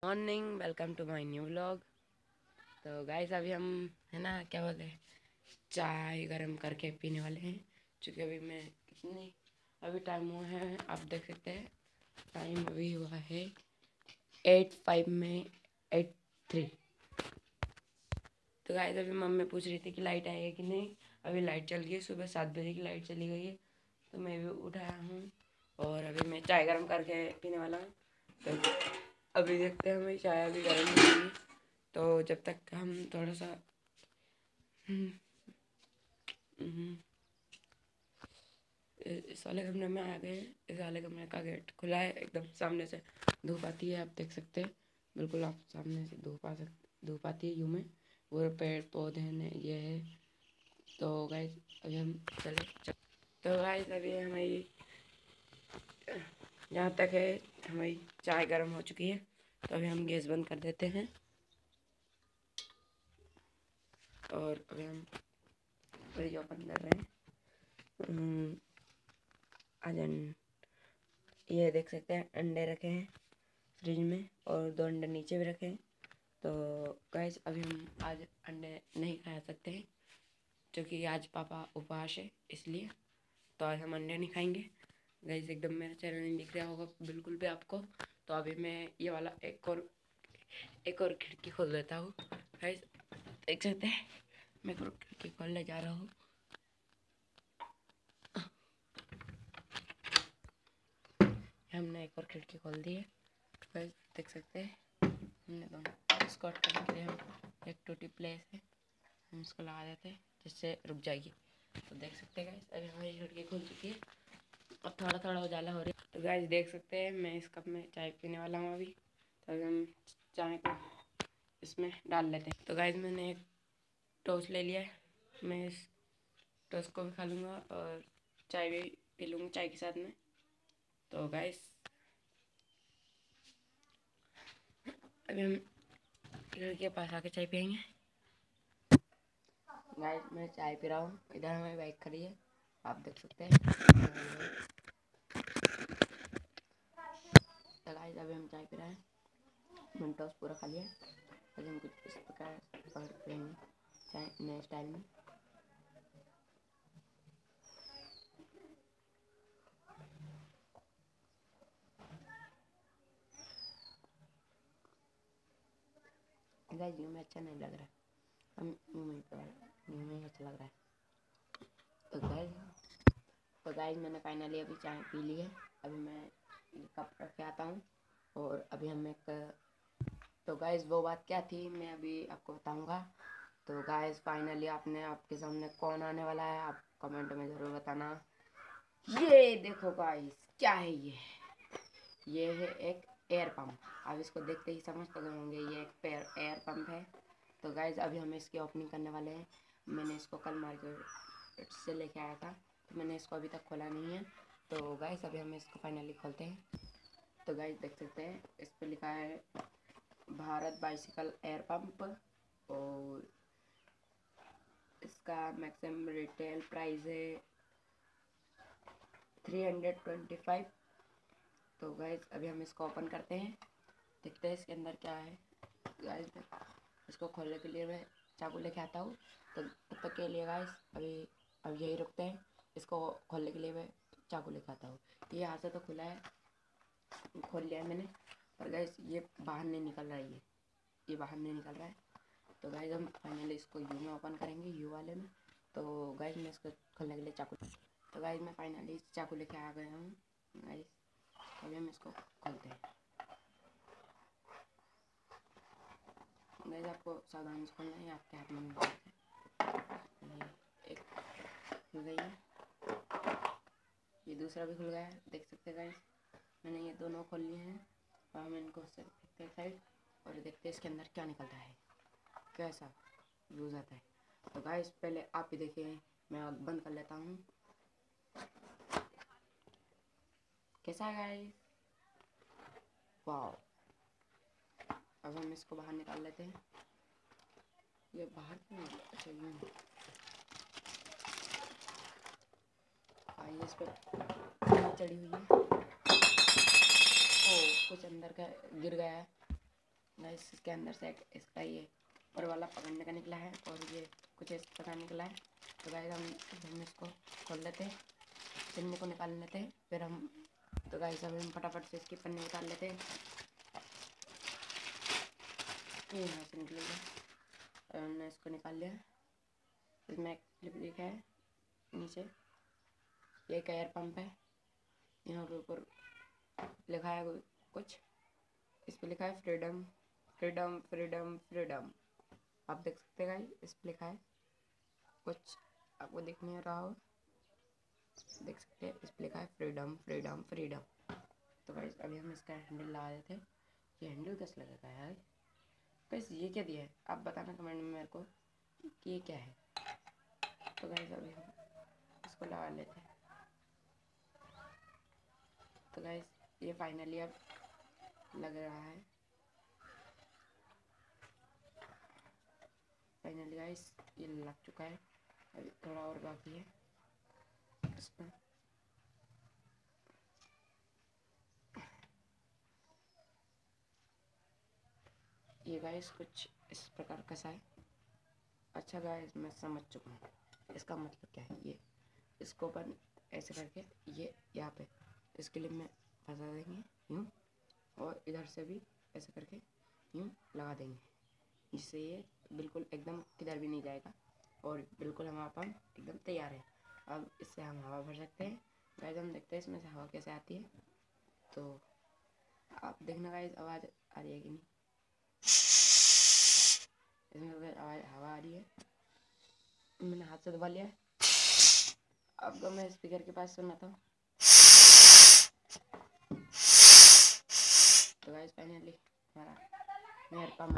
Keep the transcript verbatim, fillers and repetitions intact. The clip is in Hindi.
Morning, welcome to my new vlog. तो गाइस अभी हम है ना क्या बोलते हैं, चाय गरम करके पीने वाले हैं। क्योंकि अभी मैं कितनी अभी टाइम हुआ है आप देख सकते हैं। टाइम अभी हुआ है एट फाइव में एट थ्री। तो गाइस अभी मम्मी पूछ रही थी कि लाइट आई है कि नहीं। अभी लाइट चल गई है, सुबह सात बजे की लाइट चली गई है। तो मैं भी उठाया हूँ और अभी मैं चाय गरम करके पीने वाला हूँ। तो अभी देखते हैं हमें चाय अभी गर्म हो गई। तो जब तक हम थोड़ा सा हम्म, हम्म, इस वाले कमरे में आ गए। इस वाले कमरे का गेट खुला है, एकदम सामने से धूप आती है, आप देख सकते हैं। बिल्कुल आप सामने से धूप आ सकते धूप आती है यूँ में। पूरे पेड़ पौधे ने ये है। तो गाइस अभी हम चले चल। तो गाइस अभी हमारी जहाँ तक है हमारी चाय गर्म हो चुकी है। तो अभी हम गैस बंद कर देते हैं और अभी हम फ्रिज ओपन कर रहे हैं। आज ये देख सकते हैं अंडे रखे हैं फ्रिज में और दो अंडे नीचे भी रखे हैं। तो गाइस अभी हम आज अंडे नहीं खा सकते हैं क्योंकि आज पापा उपवास है, इसलिए तो आज हम अंडे नहीं खाएंगे। गाइस एकदम मेरा चेहरा नहीं दिख रहा होगा बिल्कुल भी आपको। तो अभी मैं ये वाला एक और एक और खिड़की खोल देता हूँ। गाइस देख सकते हैं मैं एक और खिड़की खोलने जा रहा हूँ। हमने एक और खिड़की खोल दी है। गाइस देख सकते हैं हमने दोनों इसको अटकाने के लिए हम एक टूटी प्लेस है, हम इसको लगा देते हैं जिससे रुक जाएगी। तो देख सकते हैं गाइस अभी हमारी खिड़की खुल चुकी है और थोड़ा थोड़ा उजाला हो रही है। तो गाइस देख सकते हैं मैं इस कप में चाय पीने वाला हूँ अभी। तो अभी हम चाय को इसमें डाल लेते हैं। तो गाइस मैंने एक टोस्ट ले लिया है, मैं इस टोस्ट को भी खा लूँगा और चाय भी पी लूँगा चाय के साथ में। तो गाइस अभी हम खिड़की के पास आके चाय पियेंगे। गाइस मैं चाय पी रहा हूँ, इधर हमारी बाइक खड़ी है, आप देख सकते हैं। तो गाइस अभी हम चाय पी रहे हैं, मैंने टोस्ट पूरा खा लिया है। अभी हम कुछ इस प्रकार पकड़ पियेंगे चाय नए स्टाइल में। गाइस यूँ में अच्छा नहीं लग रहा है, हम यूँ में यूँ में अच्छा लग रहा है। तो गाइस तो गाइस मैंने फाइनली अभी चाय पी ली है। अभी मैं ये कप रख के आता हूँ और अभी हम एक तो गाइस वो बात क्या थी मैं अभी आपको बताऊँगा। तो गाइस फाइनली आपने आपके सामने कौन आने वाला है, आप कमेंट में ज़रूर बताना। ये देखो गाइस क्या है ये ये है एक एयर पंप। आप इसको देखते ही समझ तो गए होंगे ये एक पेयर एयर पंप है। तो गाइस अभी हम इसकी ओपनिंग करने वाले हैं। मैंने इसको कल मार्केट से लेके आया था, तो मैंने इसको अभी तक खोला नहीं है। तो गाइस अभी हम इसको फाइनली खोलते हैं। तो गाइस देख सकते हैं इस पर लिखा है भारत बाइसिकल एयर पंप और इसका मैक्सिमम रिटेल प्राइस है थ्री हंड्रेड ट्वेंटी फाइव। तो गाइस अभी हम इसको ओपन करते हैं, देखते हैं इसके अंदर क्या है। गाइस इसको खोलने के लिए मैं चाकू लेके आता हूँ। तो तब तक के लिए गाइस अभी अब यही रुकते हैं, इसको खोलने के लिए मैं चाकू लेके आता हूँ। ये यहाँ से तो खुला है, खोल लिया है मैंने, पर गाइस ये बाहर नहीं निकल रहा है, ये ये बाहर नहीं निकल रहा है। तो गाइस हम फाइनली इसको यू में ओपन करेंगे, यू वाले में। तो गाइस मैं इसको खोलने के लिए चाकू तो गाइस मैं फाइनली चाकू लेके आ गया हूँ। गाइस अभी हम इसको खोलते हैं। गाइस आपको सावधानी से खोलना है, आपके हाथ में नहीं है। एक खुल गई है, ये दूसरा भी खुल गया है, देख सकते हैं गाइस मैंने ये दोनों खोल लिए हैं। और हम इनको फेंकते हैं साइड और देखते हैं इसके अंदर क्या निकलता है, कैसा यूज़ आता है। तो गाइस पहले आप ही देखिए, मैं आग बंद कर लेता हूँ। कैसा है गाइस, वाह। अब हम इसको बाहर निकाल लेते हैं। ये बाहर क्यों नहीं, अच्छा यूँ आइए इस पर चढ़ी हुई है। ओ कुछ अंदर का गिर गया है, गाइस इसके अंदर से एक इसका ये ऊपर वाला पकड़ने का निकला है और ये कुछ इस प्रकार निकला है। तो गाइस हम हम इसको खोल लेते हैं, पन्ने को निकाल लेते हैं, फिर हम तो गाइस अब हम फटाफट से इसकी पन्ने उतार लेते हैं। ये यहाँ से निकलेगा, और हमने इसको निकाल लिया। इसमें एक क्लिप लिखा है नीचे, ये एक एयर पंप है। यहाँ पे ऊपर लिखा है कुछ, इस पे लिखा है फ्रीडम फ्रीडम फ्रीडम फ्रीडम। आप देख सकते हैं गाइस, इस पे लिखा है कुछ, आपको दिख नहीं रहा हो, देख सकते हैं इस पे लिखा है फ्रीडम फ्रीडम फ्रीडम। तो गाइस अभी हम इसका हैंडल लगा देते हैं। ये हैंडल कैसे लगेगा यार गाइस, ये क्या दिया है आप बताना कमेंट में मेरे को कि ये क्या है। तो गाइस अभी हम इसको लगा लेते हैं। तो गाइस ये फाइनली अब लग रहा है, फाइनली गाइस ये लग चुका है। अभी थोड़ा और बाकी है इसमें। ये गाइस कुछ इस प्रकार का सा है। अच्छा गाइस मैं समझ चुका हूँ इसका मतलब क्या है। ये इसको अपन ऐसे करके ये यहाँ पे इस क्लिप में फंसा देंगे यूँ, और इधर से भी ऐसे करके यूँ लगा देंगे, जिससे ये बिल्कुल एकदम किधर भी नहीं जाएगा और बिल्कुल हमारा पंप एकदम तैयार है। अब इससे हम हवा भर सकते हैं। गाइस हम देखते हैं इसमें से हवा कैसे आती है। तो आप देखना गाइस आवाज़ आ रही है कि नहीं, इसमें आवाज़ हवा आ रही है। मैंने हाथ से दबा लिया है, अब मैं स्पीकर के पास सुनाता हूँ। तो गाइस फाइनली हमारा मेयर पंप